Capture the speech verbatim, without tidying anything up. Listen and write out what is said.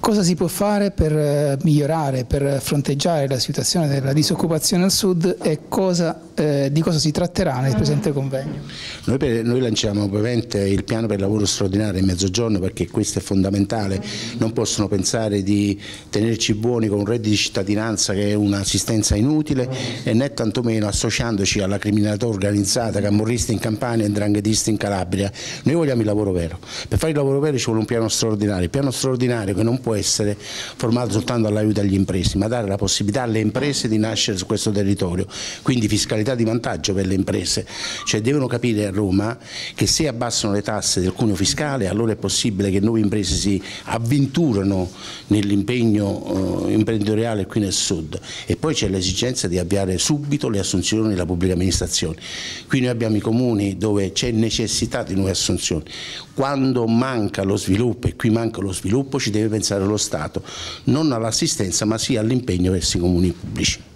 Cosa si può fare per migliorare, per fronteggiare la situazione della disoccupazione al sud e cosa, eh, di cosa si tratterà nel presente convegno? Noi, per, noi lanciamo ovviamente il piano per il lavoro straordinario in Mezzogiorno, perché questo è fondamentale. Non possono pensare di tenerci buoni con un reddito di cittadinanza che è un'assistenza inutile, e né tantomeno associandoci alla criminalità organizzata, camorrista in Campania e ndranghetisti in Calabria. Noi vogliamo il lavoro vero. Per fare il lavoro vero ci vuole un piano straordinario, il piano straordinario che non può essere formato soltanto all'aiuto agli impresi, ma dare la possibilità alle imprese di nascere su questo territorio, quindi fiscalità di vantaggio per le imprese. Cioè devono capire a Roma che se abbassano le tasse del cuneo fiscale, allora è possibile che nuove imprese si avventurano nell'impegno eh, imprenditoriale qui nel sud. E poi c'è l'esigenza di avviare subito le assunzioni nella pubblica amministrazione. Qui noi abbiamo i comuni dove c'è necessità di nuove assunzioni. Quando manca lo sviluppo, e qui manca lo sviluppo, ci deve pensare lo Stato, non all'assistenza ma sì all'impegno verso i comuni pubblici.